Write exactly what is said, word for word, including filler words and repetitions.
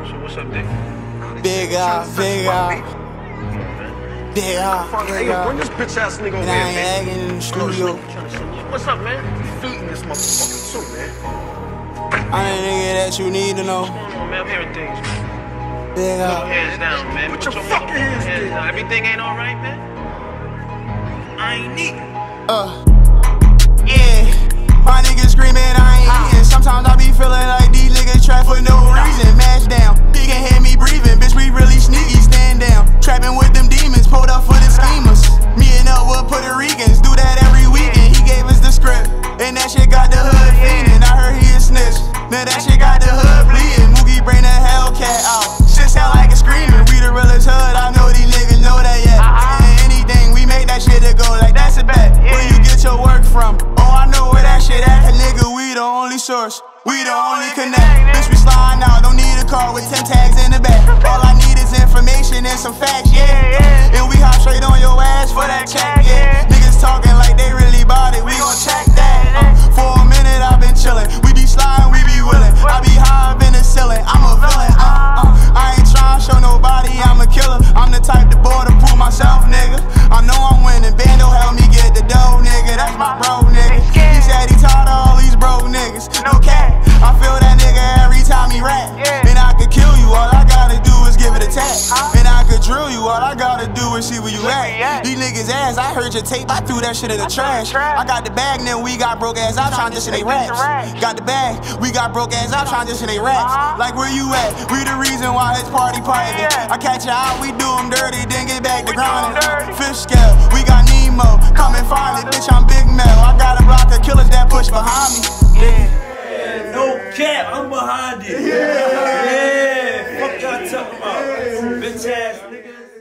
So what's up, Dick? Big up, big up. Big up, big up. Bring this bitch ass nigga over And here, I ain't man. acting in the studio. What's up, man? Feeding this motherfucker too, man. I'm the nigga that you need to know. What's going on, man? I'm hearing things, man. Big Put up. your hands down, man. Put, Put your, your fucking hands, hands down. Everything ain't alright, man? I ain't need it. Uh, yeah. My niggas screaming, I ain't eating. Sometimes I be feeling like these niggas trap for no reason. Mash down, he can hear me breathing. Bitch, we really sneaky, stand down. Trapping with them demons, pulled up for the schemers. Me and up with Puerto Ricans, do that every weekend. He gave us the script, and that shit got the hood fiending. I heard he a snitch, now that shit got the hood bleeding. Mookie bring the Hellcat out, shit sound like a screaming. We the realest hood, I know these niggas know that yet. And anything, we make that shit to go like that's a bet. Where you get your work from? Oh, I know where that shit at. Nigga, we the only source, we the only connect. Bitch, we sliding out, don't need a car with ten tags in the back. All I need is information and some facts, yeah. And we hop straight on your ass for that check, yeah. Niggas talking like they really bought it, we gon' check that. Uh, for a minute I've been chillin', we be sliding, we be willin'. I be high up in the ceiling, I'm a villain. Uh, uh, I ain't tryna show nobody I'm a killer. I'm the type to board to prove myself, nigga. I know I'm winning, Bando help me get the dough, nigga. That's my bro, nigga. He said he tired of all these broke niggas, no cap. I feel that nigga every time he rap. And I could kill you, all I gotta do is give it a tap. And I could drill you, all I gotta do is see where you at. These niggas ass, I heard your tape, I threw that shit in the trash. I got the bag, now we got broke ass out trying to dish in they raps. Got the bag, we got broke ass out trying to dish in they raps. Like where you at? We the reason why it's party private. I catch you out, we do them dirty, then get back to grinding. Fish scale, we got Nemo, come and find it, bitch, I'm Big Mel. I got a block of killers that push behind me. Yeah, no cap, I'm behind it. Yeah, yeah. Fuck y'all talking about, bitch ass niggas.